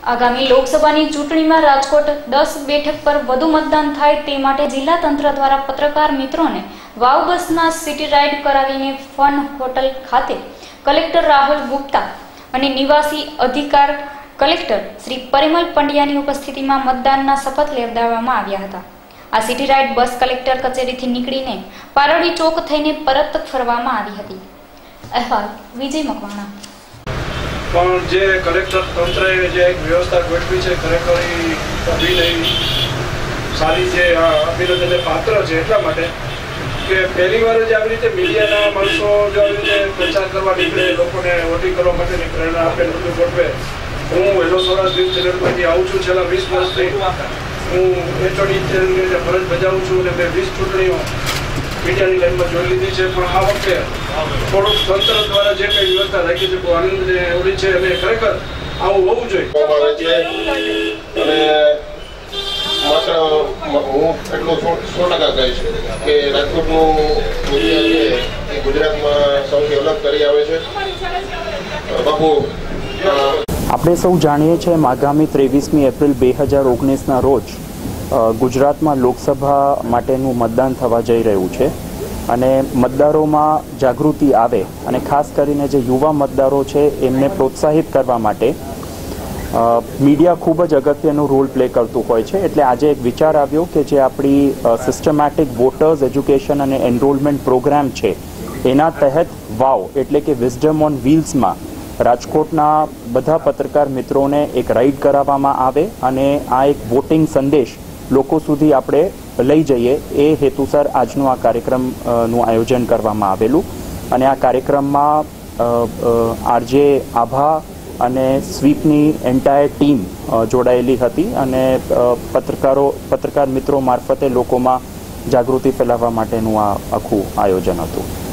આગામી લોકસભાની ચૂંટણીમાં રાજકોટ 10 બેઠક પર વધુ મતદાન થાય તે માટે જિલ્લા તંત્ર દ્વારા પત્રકાર મિત્રોને વાવ બસમાં સિટી રાઇડ કરાવીને ફન હોટલ ખાતે કલેક્ટર રાહુલ ગુપ્તા અને નિવાસી અધિકાર કલેક્ટર શ્રી પરિમલ પંડ્યાની ઉપસ્થિતિમાં મતદાનના શપથ લેવડાવવામાં આવ્યા હતા। આ સિટી રાઇડ બસ કલેક્ટર કચેરીથી નીકળીને પારડી ચોક થઈને પરત ફરવામાં આવી હતી। અહેવાલ વિજય મકવાણા। પણ જે કલેક્ટર તંત્રએ જે એક વ્યવસ્થા ગોઠવી છે ખરેખર અભિનય સારી છે, અભિનંદનને પાત્ર છે। એટલા માટે કે પહેલી વાર જ આવી રીતે મીડિયાના માણસો જો આવી રીતે પ્રચાર કરવા નીકળે, લોકોને વોટિંગ કરવા માટેની પ્રેરણા આપે, બધું ગોઠવે। હું હેલો સૌરાષ્ટ્ર ન્યૂઝ ચેનલમાંથી આવું છું, છેલ્લા 20 વર્ષથી હું એચઓડી તરીકે ફરજ બજાવું છું અને મેં 20 ચૂંટણીઓ મીડિયાની લાઈનમાં જોઈ લીધી છે। પણ આ વખતે થોડુંક તંત્ર દ્વારા જે કંઈ વ્યવસ્થા રાખી છે બહુ આનંદને ઓળી છે અને ખરેખર આવું હોવું જોઈએ। અને માત્ર હું એટલું 100% કહીશ કે રાજકોટનું મીડિયા છે એ ગુજરાતમાં સૌથી અલગ કરી આવે છે। બાપુ આપણે સૌ જાણીએ છીએ આગામી 23મી એપ્રિલ 2019ના રોજ ગુજરાતમાં લોકસભા માટેનું મતદાન થવા જઈ રહ્યું છે અને મતદારોમાં જાગૃતિ આવે અને ખાસ કરીને જે યુવા મતદારો છે એમને પ્રોત્સાહિત કરવા માટે મીડિયા ખૂબ જ અગત્યનો રોલ પ્લે કરતું હોય છે। એટલે આજે એક વિચાર આવ્યો કે જે આપણી સિસ્ટમેટિક વોટર્સ એજ્યુકેશન અને એનરોલમેન્ટ પ્રોગ્રામ છે એના તહેત વાવ એટલે કે વિઝડમ ઓન વ્હીલ્સમાં રાજકોટના બધા પત્રકાર મિત્રોને એક રાઇડ કરાવવામાં આવે અને આ એક વોટિંગ સંદેશ લોકો સુધી આપણે લઈ જઈએ એ હેતુસર આજનું આ કાર્યક્રમનું આયોજન કરવામાં આવેલું। અને આ કાર્યક્રમમાં આરજે આભા અને સ્વીપની એન્ટાયર ટીમ જોડાયેલી હતી અને પત્રકાર મિત્રો મારફતે લોકોમાં જાગૃતિ ફેલાવવા માટેનું આ આખું આયોજન હતું।